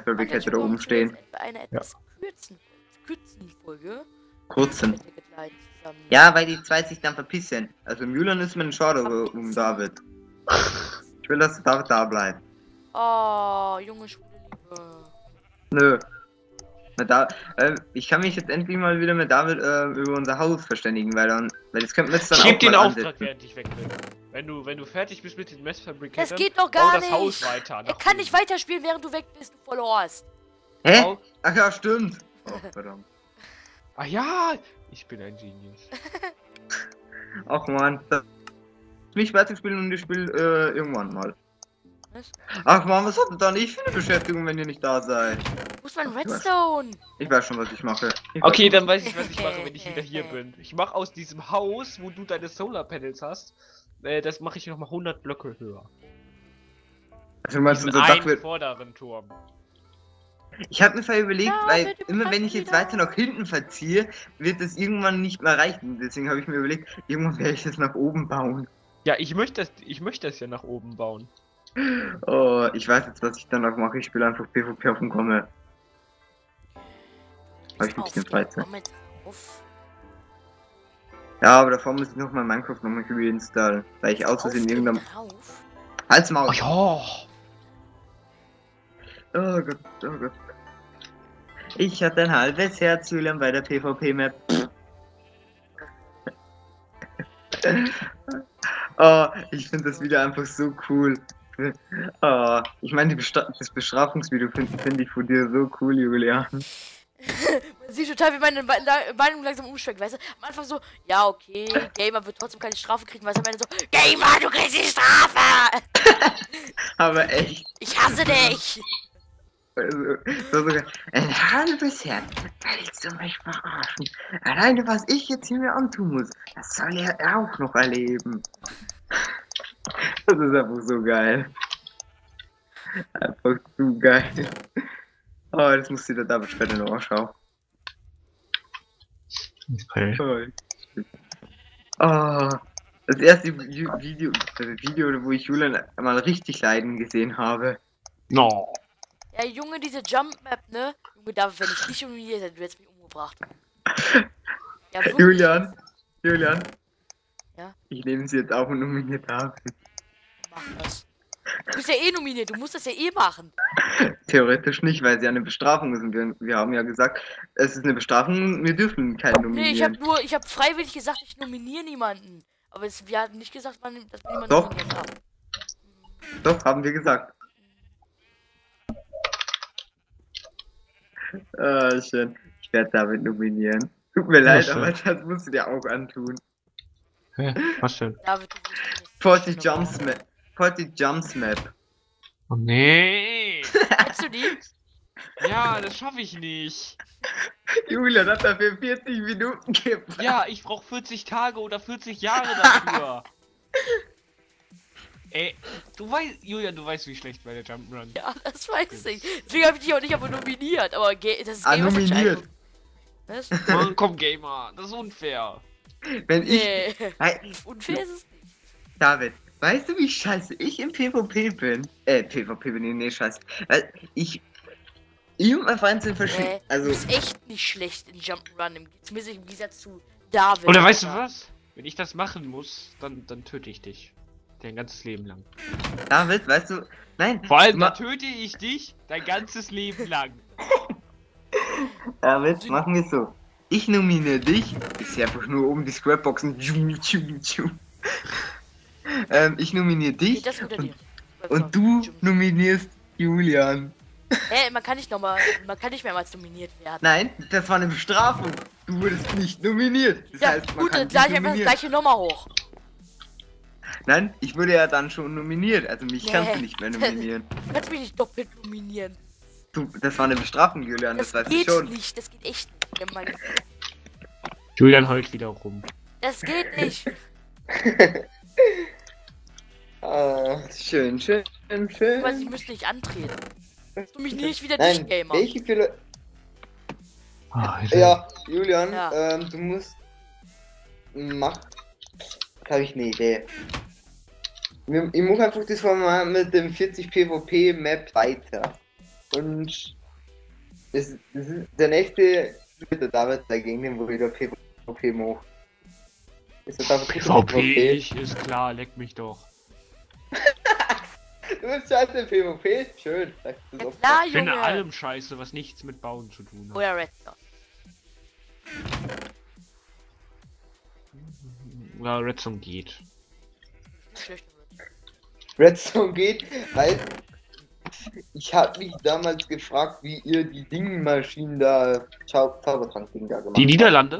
Fabricator da oben stehen. Eine etwas kürzen Folge. Kurzen. Ja, weil die zwei sich dann verpissen. Also Mülan ist mir ein Schade um David. Ich will, dass David da bleibt. Oh, junge schwule Liebe. Nö. Na, ich kann mich jetzt endlich mal wieder mit David über unser Haus verständigen, weil das könnten wir jetzt dann Schieb auch den mal Auftrag, ansetzen. während ich weg bin. Wenn du fertig bist mit den Messfabrikator, Das geht doch gar das nicht. Haus weiter. Er kann nicht weiterspielen, während du weg bist, du verlorst. Hä? Bau- Ach ja, stimmt. Oh, verdammt. Ah ja, ich bin ein Genius. Ach man. Nicht weiterspielen und ich spiele irgendwann mal. Was? Ach man, was habt ihr dann nicht für eine Beschäftigung, wenn ihr nicht da seid? Wo ist mein Redstone? Ich weiß schon, was ich mache. Okay, dann weiß ich, was ich mache, wenn ich wieder hier bin. Ich mache aus diesem Haus, wo du deine Solarpanels hast, das mache ich nochmal 100 Blöcke höher. Also, du meinst, Diesen unser Dach einen wird... vorderen Turm. Ich habe mir vorher überlegt, Ja, weil bitte immer wenn ich jetzt wieder. weiter nach hinten verziehe, wird es irgendwann nicht mehr reichen. Deswegen habe ich mir überlegt, irgendwann werde ich das nach oben bauen. Ja, ich möchte das ja nach oben bauen. Oh, ich weiß jetzt, was ich danach mache. Ich spiele einfach PvP auf dem Komme. Habe ich ein bisschen Freizeit. Ja, aber davor muss ich noch mal Minecraft nochmal reinstallen, weil ich aus Versehen irgendeinem... Halt's Maul! Oh ja. Oh Gott, oh Gott. Ich hatte ein halbes Herz, Julian, bei der PvP-Map. Oh, ich finde das Video einfach so cool. Oh, ich meine, das Bestrafungsvideo finde ich von dir so cool, Julian. Man sieht total, wie meine Meinung langsam umschwenkt, weißt du? Am Anfang so, ja, okay, Gamer wird trotzdem keine Strafe kriegen, weißt du? Am Ende so, Gamer, du kriegst die Strafe! Aber echt. Ich hasse dich! Also, so sogar ein halbes Herz. Willst du mich verarschen? Alleine, was ich jetzt hier mir antun muss, das soll er auch noch erleben. Das ist einfach so geil. Einfach zu geil. Oh, das muss dir der David später noch anschauen. Oh, das erste Video, wo ich Julian mal richtig leiden gesehen habe. No. Ja, Junge, diese Jump-Map, ne? Junge, David, wenn ich dich nominiert hätte, du hättest mich umgebracht. Ja, wirklich. Julian. Ja? Ich nehme sie jetzt auf und nominiere David. Mach das. Du bist ja eh nominiert, du musst das ja eh machen. Theoretisch nicht, weil sie eine Bestrafung ist. Und wir haben ja gesagt, es ist eine Bestrafung und wir dürfen keinen nominieren. Nee, ich habe freiwillig gesagt, ich nominiere niemanden. Aber wir hatten nicht gesagt, dass wir niemanden Doch. nominiert haben. Doch, haben wir gesagt. Ah, schön. Ich werde David nominieren. Tut mir leid, schön. aber das musst du dir auch antun. Hä? Was denn? David, du willst nicht. 40 Jumps Map. 40 Jumps Map. Oh nee. Kennst du die? Ja, das schaffe ich nicht. Julian hat dafür 40 Minuten gebraucht. Ja, ich brauche 40 Tage oder 40 Jahre dafür. Ey, Julian, du weißt, wie schlecht meine Jump'n'Run. Ja, das weiß ich. Deswegen habe ich dich auch nicht aber nominiert. Aber das ist Nominiert. Was? Mann, komm, Gamer, das ist unfair. Wenn ich. Nee. Hey, Unfair ist es nicht. David, weißt du, wie scheiße ich im PvP bin? PvP bin ich nicht scheiße. Ich und mein Freund sind verschieden. Du Also, bist echt nicht schlecht in Jump'n'Run, zumindest im Gegensatz zu David. Oder weißt du was? Wenn ich das machen muss, dann töte ich dich. Dein ganzes Leben lang. David, weißt du. Nein, Vor allem, dann töte ich dich dein ganzes Leben lang. David, machen wir es so. Ich nominiere dich. Ich sehe einfach nur oben die Scrapboxen. Ich nominiere dich. Das unter dir. Und du nominierst Julian. Man kann nicht mehrmals nominiert werden. Nein, das war eine Bestrafung. Du wurdest nicht nominiert. Das Ja, heißt, man gut, kann dann dich gleich einfach das nominieren. gleiche Nummer hoch. Nein, ich wurde ja dann schon nominiert. Also mich kannst du Nee. nicht mehr nominieren. Du kannst mich nicht doppelt nominieren. Das war eine Bestrafung, Julian, das weißt du geht schon. nicht, das geht echt nicht. Ja, Mann. Julian heult wieder rum. Das geht nicht. Ah, schön. Weil ich müsste nicht antreten. Du mich nicht wieder dich, Nein, Gamer. welche viele... Ah, Ja, Julian, Ja. du musst... Habe ich eine Idee. Ich mache einfach das Format mit dem 40 PvP Map weiter. Und das ist der nächste wird der David dagegen, den wo wieder PvP macht. Ist der David PvP, ist klar, leck mich doch. Du bist scheiße PvP, schön. Ja klar, Ich finde Junge. allem scheiße, was nichts mit Bauen zu tun hat. Oder Redstone. Ja, Redstone geht. Schlecht. Redstone geht, weil ich habe mich damals gefragt, wie ihr die Dingmaschinen da, Zaubertrank-Ding da gemacht Die Niederlande?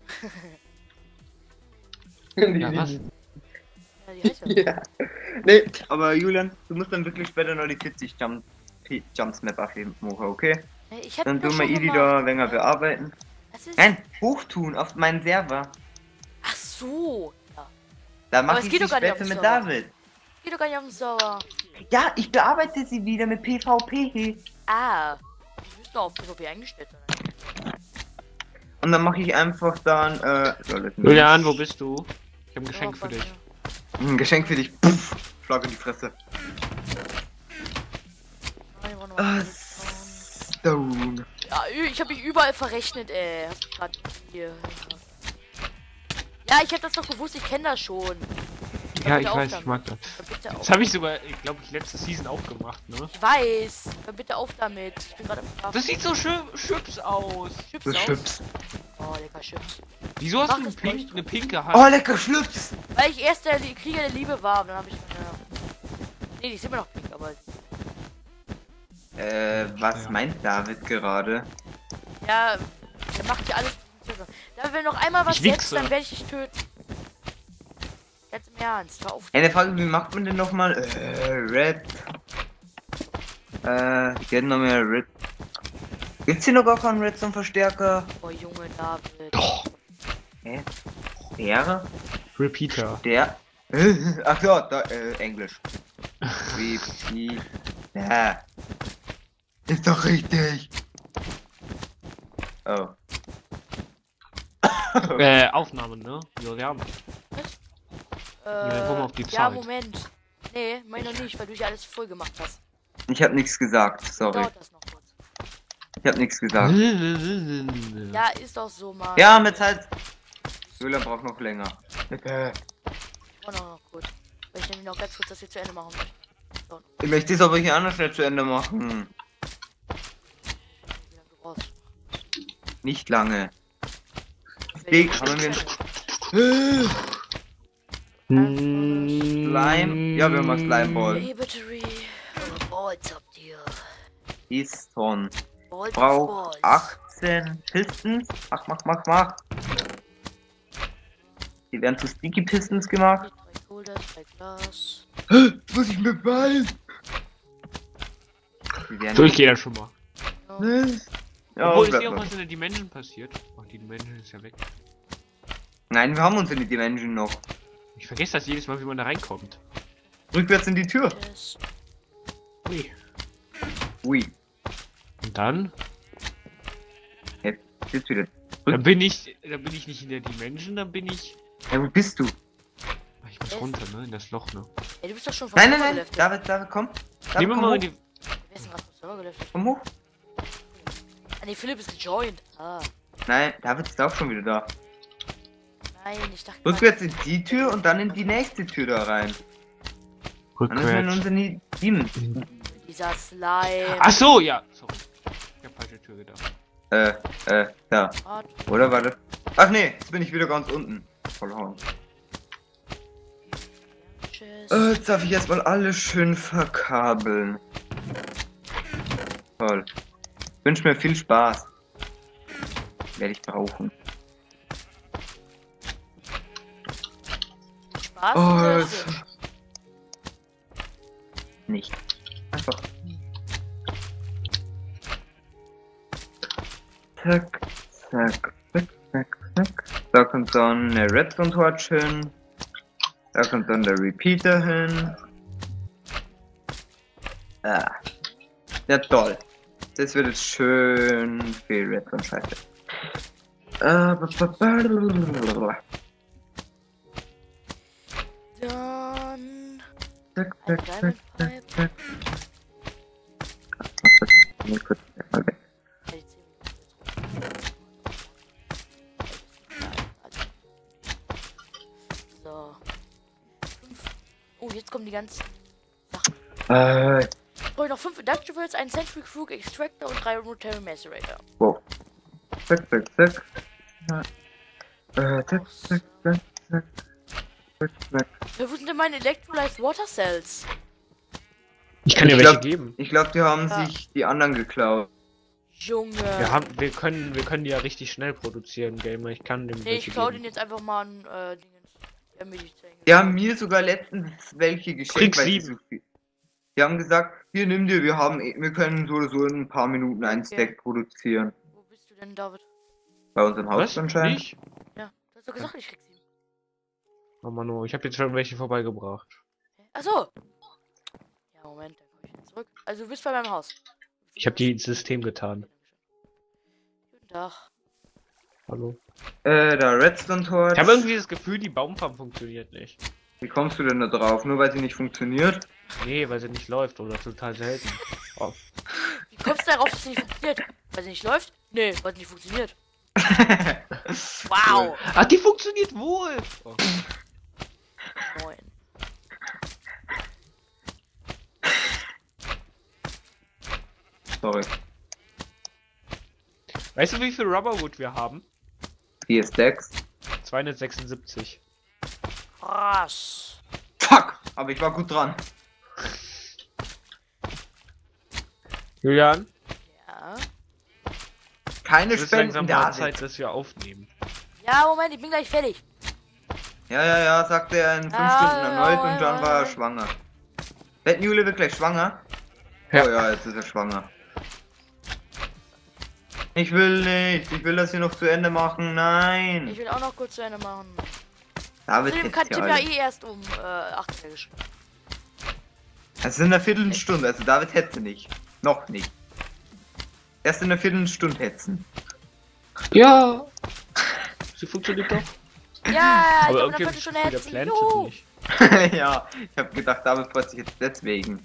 habt. Ja, was? Ja, die heißt ja. Ja. Nee, aber Julian, du musst dann wirklich später noch die 40 Jumps Map aufheben, okay? Hey, ich hab Dann das tun wir schon die gemacht. da länger bearbeiten. Was ist? Nein, hochtun auf meinen Server. Ach so. Ja. Da Aber mache es ich geht die doch gar nicht auf später den mit Server. David. Geht doch gar nicht auf den Server. Ja, ich bearbeite sie wieder mit PvP. Ah. Die müssen doch auf PvP eingestellt sein. Und dann mache ich einfach dann, Julian, wo bist du? Ich habe ein Geschenk Ja, für dich. ein Geschenk für dich. Puff, Schlag in die Fresse. Stone. Ja, ich habe mich überall verrechnet, ey. Hast du grad hier. Ja, ich habe das doch gewusst, ich kenne das schon. Ja, bitte ich auf weiß, damit. ich mag das. Hör bitte auf. Das habe ich sogar, ich glaube, letzte Season auch gemacht, ne? Ich weiß. Hör bitte auf damit. Ich bin gerade im Schlaf. Das sieht so schüps aus. Chips Du aus. Chips. Oh, lecker Chips. Wieso hast Mach du das eine pinke Oh, Hand? lecker Schlips. Weil ich erst der Krieger der Liebe war, dann habe ich meine... Nee, die sind immer noch pink, aber... Was Ja. meint David gerade? Ja, der macht hier alles... Da will noch einmal was Ich jetzt, wichse. dann werde ich dich töten. Ganz im Ernst, hör auf. Eine Frage, wie macht man denn nochmal? Red. Geht noch mehr Red. Gibt's hier noch gar keinen Redstone-Verstärker? Oh, Junge David. Doch. Hä? Der? Repeater. Der? Ach ja, da, Englisch. Repeat. Ja. Ist doch richtig. Oh. Aufnahmen, ne? Julian. Ja, guck mal auf die ja, Zeit. Moment. Nee, mein noch nicht, weil du ja alles voll gemacht hast. Ich hab nichts gesagt, sorry. Dauert das noch kurz. Ich hab nichts gesagt. Ja, ist doch so, Mann. Ja, mit Zeit. Julian braucht noch länger. Bitte. Oh, noch kurz. Weil ich nämlich noch ganz kurz das hier zu Ende machen möchte. So, Ich möchte es aber hier anders schnell zu Ende machen. wie lange du brauchst. Nicht lange. Wenn Haben wir Slime? Ja, wir haben mal Slimeball. Hey, Battery. Balls habt ihr. Piston. Balls, Braucht 18 Pistons. Mach. Die werden zu Sticky Pistons gemacht. 3 Kohldas, 3 Glas. Jetzt muss ich mir beeilen. Die werden So, ich gehe dann schon mal. Ja. Ja, Obwohl, ist bleib hier auch mal. was in der Dimension passiert? Ach, die Dimension ist ja weg. Nein, wir haben uns in die Dimension noch. Ich vergesse das jedes Mal, wie man da reinkommt. Rückwärts in die Tür. Yes. Ui. Ui. Und dann? Jetzt wieder. Dann bin ich nicht in der Dimension, dann bin ich... Ja, wo bist du? Ach, ich muss runter, ne? In das Loch, ne? Ey, du bist doch schon Nein, Server nein, geleftet. David, komm. David, Nehmen wir komm mal hoch. in die... Wer ist denn gerade vom Server geleftet? Komm hoch. Ah, nee, Philipp ist gejoint. Ah. Nein, David ist auch schon wieder da. Nein, ich dachte mal, Rückwärts in die Tür und dann in die nächste Tür da rein. Dann ist man in Rückwärts. unsere Demon. dieser Slime. Ach so, ja. Sorry. Ich hab falsche Tür gedacht. Da. Warte. Oder warte. Ach nee, jetzt bin ich wieder ganz unten. Vollhauen. Tschüss. Jetzt darf ich erstmal alles schön verkabeln. Toll. Wünsch mir viel Spaß. Werde ich brauchen. Spaß Oh, oder das- Süß? Nicht. Einfach. Zack, zack, zack, zack, zack. Da kommt dann eine Redstone Torch hin. Da kommt dann der Repeater hin. Ah. Ja, toll. Das wird jetzt schön viel Redstone Scheiße. Dann Zack, ein zack, zack, Diamond zack, Pipe. zack. jetzt kommen die ganzen Sachen. Ich brauche noch 5 Induction Words, einen Centrifuge Extractor und 3 Rotary Macerator. Wow. Zack, zack, zack. Zack, zack, zack, zack. Zack, zack. Wo sind denn meine Electrolyzed Water Cells? Ich kann dir Ich welche glaub- geben. Ich glaube, die haben Ja. sich die anderen geklaut. Junge. Wir können die ja richtig schnell produzieren, Gamer. Ich kann dem Nee, welche ich klau geben. den jetzt einfach mal an Dingens. Ja, mir die zeigen. Die haben mir sogar letztens welche geschenkt, Krieg weil sie 7. so viel. Die haben gesagt, hier nimm dir, wir können so oder so in ein paar Minuten einen Okay. Stack produzieren. Wo bist du denn, David? Bei uns im Haus Was? anscheinend. Nicht? Ja, du hast doch gesagt, ich krieg 7. Oh Mann, ich habe jetzt schon welche vorbeigebracht. Achso. Ja, Moment, dann komm ich wieder zurück. Also du bist bei meinem Haus. Ich habe die ins System getan. Guten Tag. Hallo. Da Redstone Torch. Ich habe irgendwie das Gefühl, die Baumfarm funktioniert nicht. Wie kommst du denn da drauf? Nur weil sie nicht funktioniert? Nee, weil sie nicht läuft oder total selten. Oh. Wie kommst du darauf, dass sie nicht funktioniert? Weil sie nicht läuft? Nee, weil sie nicht funktioniert. Wow. Ach, die funktioniert wohl! Oh. 9. Sorry. Weißt du, wie viel Rubberwood wir haben? 4 Stacks. 276. Krass. Fuck! Aber ich war gut dran. Julian, Ja. Keine es ist langsam Spenden, mal David. Zeit, dass wir aufnehmen. Ja, Moment, ich bin gleich fertig. Ja, sagte er in 5 Stunden erneut und dann war er schwanger. Jule wird gleich schwanger? Ja. Oh ja, jetzt ist er schwanger. Ich will nicht. Ich will das hier noch zu Ende machen. Nein. Ich will auch noch kurz zu Ende machen. David Außerdem hetzt kann hier Tim ja alle. eh erst um 8 Uhr geschrieben. Es ist in einer Viertelstunde, also David hetze nicht. Noch nicht. Erst in einer Viertelstunde hetzen. Ja! Sie funktioniert doch. Ja, ich Aber habe eine irgendwie Viertelstunde der hetzen. Plan Juhu. nicht. Ja, ich habe gedacht, David freut sich jetzt deswegen.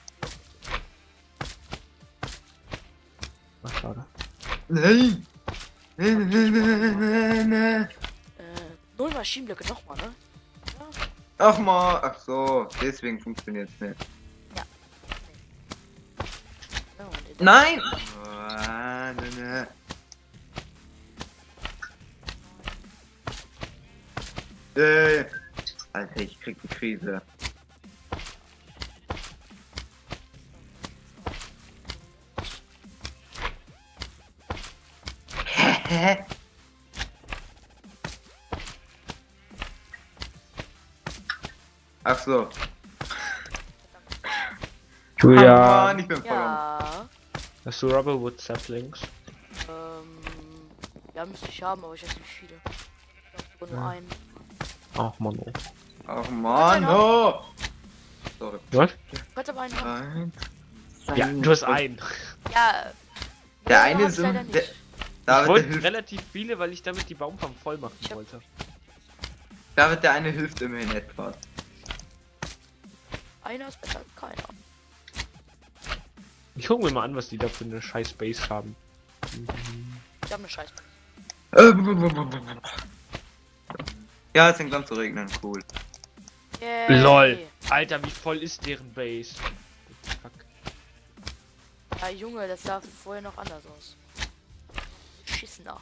Ach, schade. Nein. 0 Maschinenblöcke nochmal, ne? Ach mal, ach so, deswegen funktioniert's nicht. Ja, und den- Nein! Alter, ich krieg die Krise. Hä? Ach so. Oh Mann, ich bin verloren. Ja. Hast du Rubberwood Saplings? Ja, müsste ich haben, aber ich weiß nicht wie viele. Ich glaube nur Ja. einen. Ach Mann. Ach Mann, oh! Sorry. Was? Du kannst aber einen haben. Eins, Ja, du hast einen. Ja. Der nee, eine hab ich ist leider im- nicht. der- Ich David, der wollte hilft, relativ viele, weil ich damit die Baumfarm voll machen Ich hab- wollte. David, der eine hilft immerhin etwas. Einer ist besser als keiner. Ich guck mir mal an, was die da für eine scheiß Base haben. Die haben eine Scheiße. Ja, es fängt an zu regnen, cool. Yay. LOL. Alter, wie voll ist deren Base? Fuck. Ja, Junge, das sah vorher noch anders aus. Beschissener.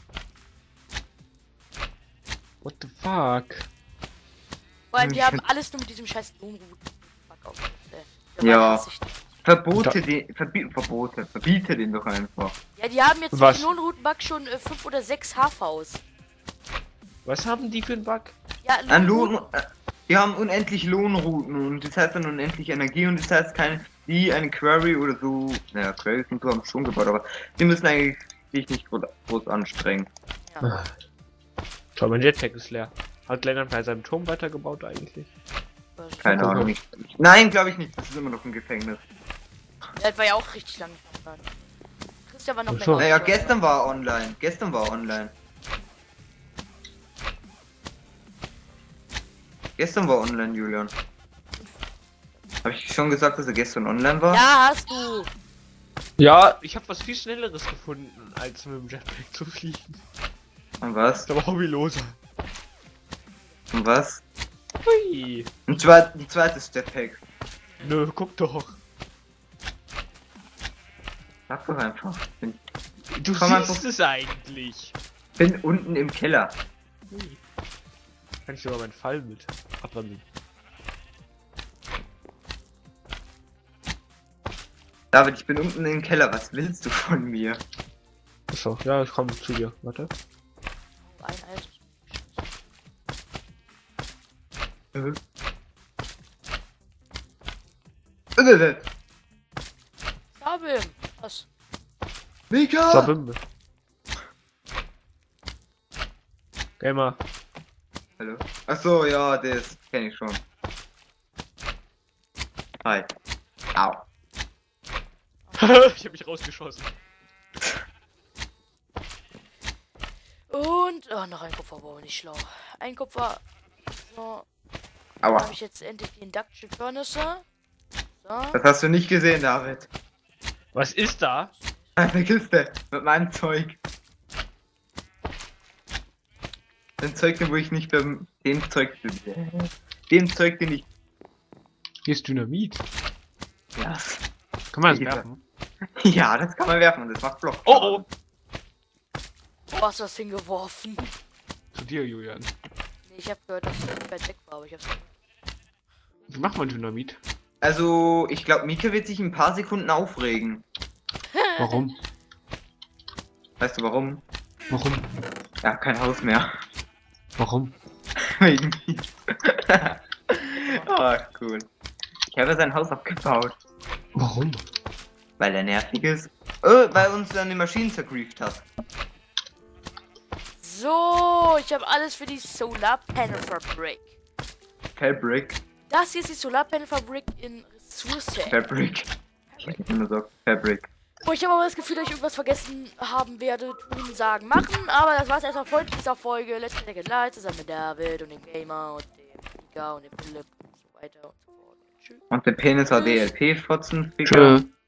What the fuck? Vor allem, die haben alles nur mit diesem scheiß Lohnrouten verkauft. Ja. Verbiete den doch einfach. Ja, die haben jetzt Was? mit dem Lohnroutenbug schon 5 oder 6 HVs. Was haben die für einen Bug? Ja, An Lohnrouten. die haben unendlich Lohnrouten und das heißt dann unendlich Energie und das heißt die eine Query oder so, naja, Queries und so haben schon gebaut, aber die müssen eigentlich sich nicht groß anstrengen. Ja. Schau, mein Jetpack ist leer. Hat Lennart bei seinem Turm weitergebaut eigentlich? Keine Guck Ahnung, mal. nicht. Nein, glaube ich nicht, das ist immer noch ein Gefängnis. Das war ja auch richtig lang. Christian war noch Ach so. länger. Naja, gestern war er online. Gestern war online, Julian. Habe ich schon gesagt, dass er gestern online war? Ja, hast du. Ja, ich habe was viel schnelleres gefunden, als mit dem Jetpack zu fliegen. Und was? Aber hobbyloser. Und was? Hui. Und zwar die zweite Step-Pack. Nö, guck doch. Sag doch einfach. Du Komm einfach- siehst es eigentlich. Bin unten im Keller. Hui. Kann ich sogar meinen Fall mit abwandeln. David, ich bin unten im Keller. Was willst du von mir? Achso, ja, ich komme zu dir. Warte. Ein Eis. Sabim. Was? Mika! Sabim. Gamer. Hallo? Achso, ja, das kenne ich schon. Hi. Au. Ich hab mich rausgeschossen. Und noch ein Kupfer, war nicht schlau. Ein Kupfer. So, Aua. habe ich jetzt endlich die Induction Furnace. So. Das hast du nicht gesehen, David. Was ist da? Eine Kiste mit meinem Zeug. Dem Zeug, wo ich nicht beim... Dem Zeug, den ich... Hier ist Dynamit. Ja. Kann man das Ja. werfen? Ja, das kann man werfen und das macht Block. Oh oh! Wo hast du das hingeworfen? Zu dir, Julian. Nee, ich habe gehört, dass es weit weg war, aber ich hab's nicht. Wie macht man Dynamit? Also, ich glaube, Mika wird sich in ein paar Sekunden aufregen. Warum? Weißt du warum? Warum? Ja, kein Haus mehr. Warum? Wegen mir. Oh, cool. Ich habe sein Haus abgebaut. Warum? Weil er nervig ist. Weil uns dann die Maschinen zergrieft hat. So, ich habe alles für die Solarpanel-Fabrik. Fabric. Das hier ist die Solarpanel-Fabrik in Ressource. Fabric. Ich hätte immer so Fabric. Oh, ich habe aber das Gefühl, dass ich irgendwas vergessen haben werde, tun, sagen, machen. Aber das war's erstmal von dieser Folge. Let's Take It Light zusammen mit David und dem Gamer und dem Mika und dem Philipp und so weiter und so fort. Tschüss. Und der Penis war DLP-Fotzen. Tschö.